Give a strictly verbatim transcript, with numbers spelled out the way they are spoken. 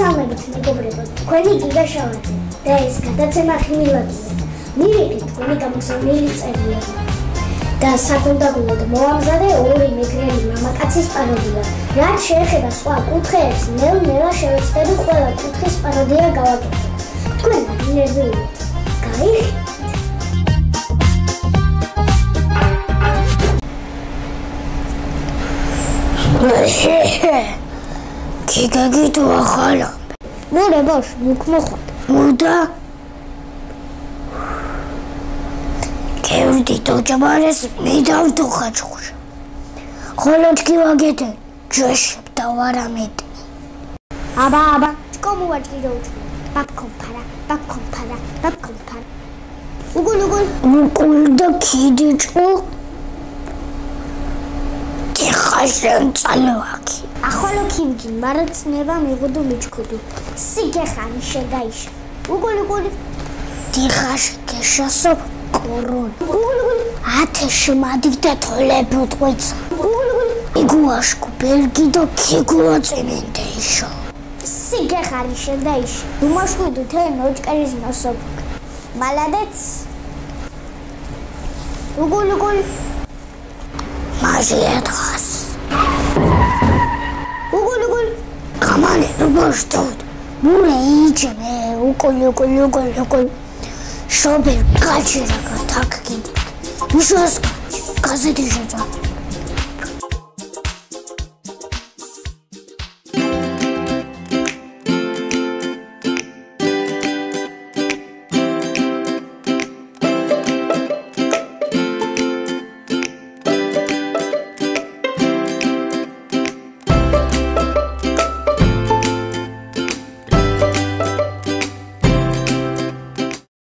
მოგესალმებით მეგობრებო, თქვენი გიგა შავაძე და ეს გადაცემა ღიმილაკია. მივიღეთ თქვენი გამოსავლელი წერილები და საკონტაქტოდ მოამზადე ორი მეგრელი მამაკაცის პაროდია. რაც შეეხება სხვა კუთხეებს, ნელ-ნელა შევეცდები ყველა კუთხის პაროდია გავაკეთოთ. თქვენ ნერვიულით. გაიხდით. გიგა გიტო ახალა. მორე ბოშ, მუქმოხოთ. მოდა. კევდი თოჯაბარეს მიდავდო ხაჭხუშ. ხოლოჩკი ვაგეთე, ჯეშებ და ვარამეტი. აბა აბა, ჩკომუ ვაჭკიდო უჩკი. ბაბკომფარა, ბაბკომფარა, ბაბკომფარა. უგულ უგულ. უგულ და ქიდიჭო. დიხაშენ წალოაკი. ახალო ქიმგი, მარაცნება მიღუდუ მიჩქუდუ. სიგეხანი შეგაიშა. უგულ უგულ. დიხაშ გეშასო კორონ. უგულ უგულ. ათეში მადივდა თოლები უტყვიც. უგულ უგულ. იგუაშკუ ბერგი და ქიგუა წემენდეიშო. სიგეხანი შეგაიშა. უმაშკუდუ თე ნოჭკერის ნოსოფ. მალადეც. უგულ უგულ. მაზია დღას. უგულ უგულ. გამალე რბოშტოდ. მურე იჯმე უგულ უგულ უგულ უგულ. შობერ გაჭირა გათაკგინდი. უშოს გაზეთი შეჭა.